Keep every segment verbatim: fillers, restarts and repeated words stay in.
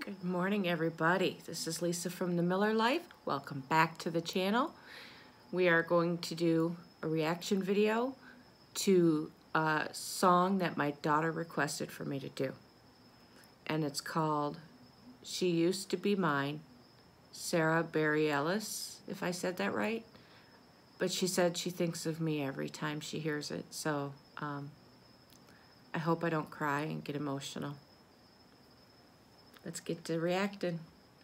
Good morning, everybody. This is Lisa from The Miller Life. Welcome back to the channel. We are going to do a reaction video to a song that my daughter requested for me to do. And it's called She Used to Be Mine, Sara Bareilles, if I said that right. But she said she thinks of me every time she hears it. So um, I hope I don't cry and get emotional. Let's get to reacting.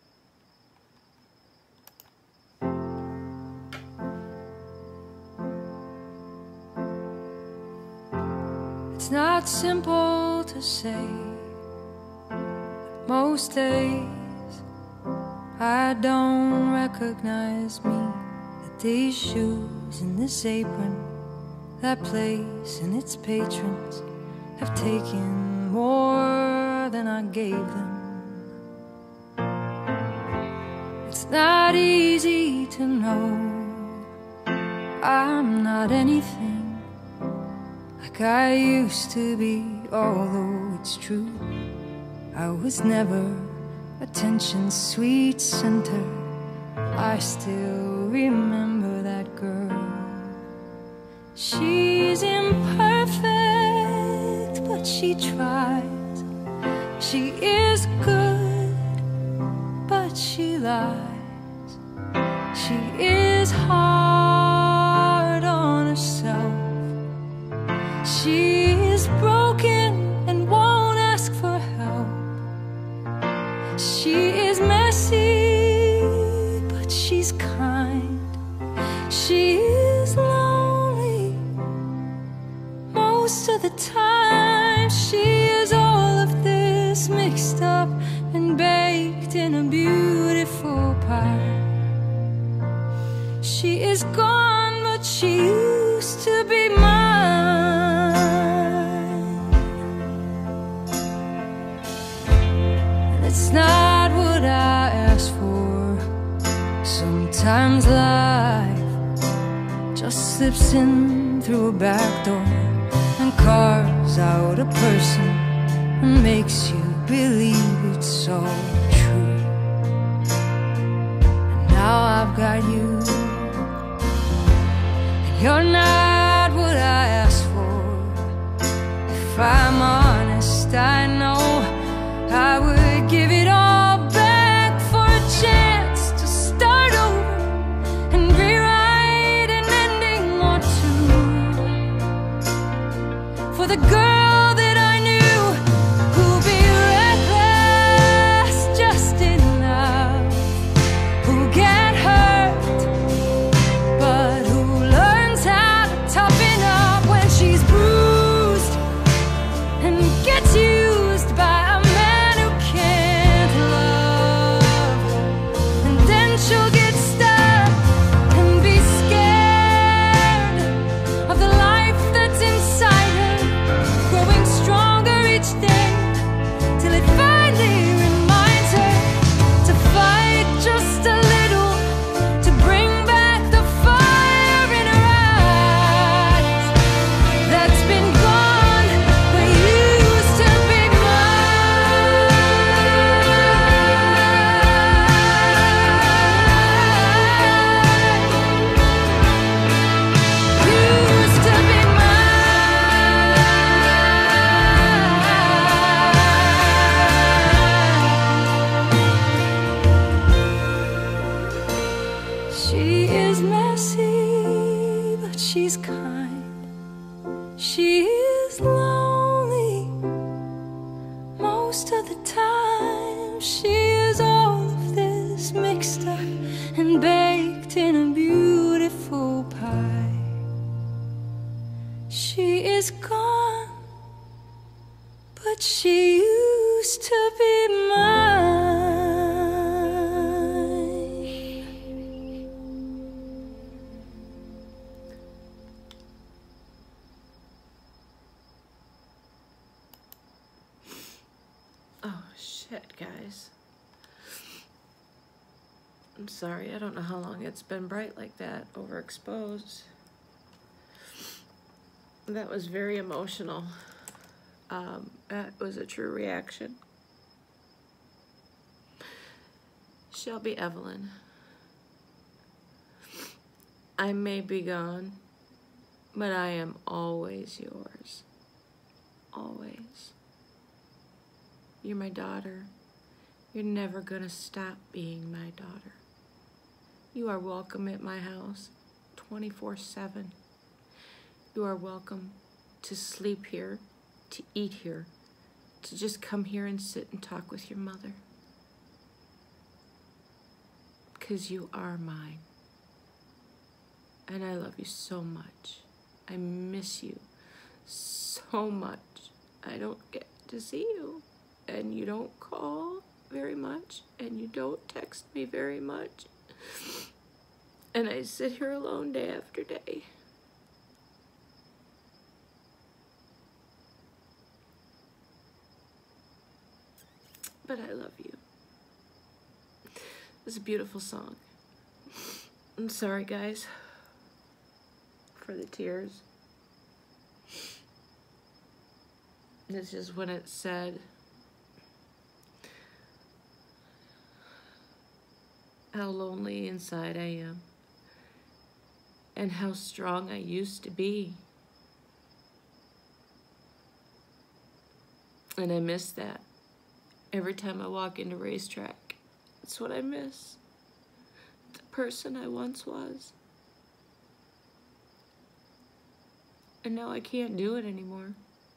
It's not simple to say, but most days I don't recognize me. That these shoes and this apron, that place and its patrons have taken more than I gave them. It's not easy to know I'm not anything like I used to be, although it's true I was never attention's sweet center. I still remember that girl. She's imperfect, but she tries. She is good, but she lies. She is hard on herself. She is broken and won't ask for help. She is messy, but she's kind. She is lonely most of the time. She is all of this mixed up and baked in a beautiful pie. She is gone, but she used to be mine. And it's not what I asked for. Sometimes life just slips in through a back door and carves out a person and makes you believe it's so true. And now I've got you, and you're not what I asked for. If I'm honest, I know I would give it all back for a chance to start over and rewrite an ending or two for the girl that I knew, who'll be reckless just enough, who'll get hurt, but who learns how to toughen up when she's bruised and gets used by a man who can't love. And then she'll get stuck and be scared of the life that's inside her, growing stronger each day, till it finally reminds her to fight just a little, to bring back the fire in her eyes that's been gone but used to be mine. Used to be mine. She is messy, but she's kind. She is lonely most of the time. She is all of this mixed up and baked in a beautiful pie. She is gone, but she used to be mine. Oh, shit, guys. I'm sorry, I don't know how long it's been bright like that, overexposed. That was very emotional. Um, that was a true reaction. Shelby Evelyn, I may be gone, but I am always yours. Always. You're my daughter. You're never gonna stop being my daughter. You are welcome at my house twenty-four seven. You are welcome to sleep here, to eat here, to just come here and sit and talk with your mother. Because you are mine. And I love you so much. I miss you so much. I don't get to see you. And you don't call very much. And you don't text me very much. And I sit here alone day after day. But I love you. It's a beautiful song. I'm sorry, guys, for the tears. This is when it said, how lonely inside I am, and how strong I used to be. And I miss that. Every time I walk into racetrack, it's what I miss. The person I once was. And now I can't do it anymore.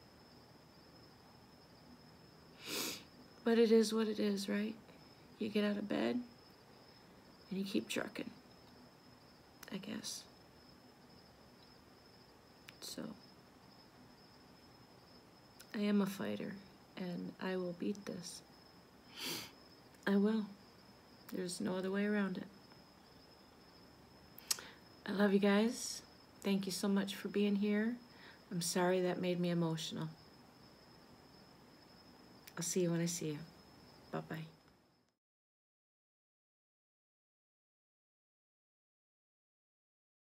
But it is what it is, right? You get out of bed and you keep trucking, I guess. So, I am a fighter. And I will beat this. I will. There's no other way around it. I love you guys. Thank you so much for being here. I'm sorry that made me emotional. I'll see you when I see you. Bye-bye.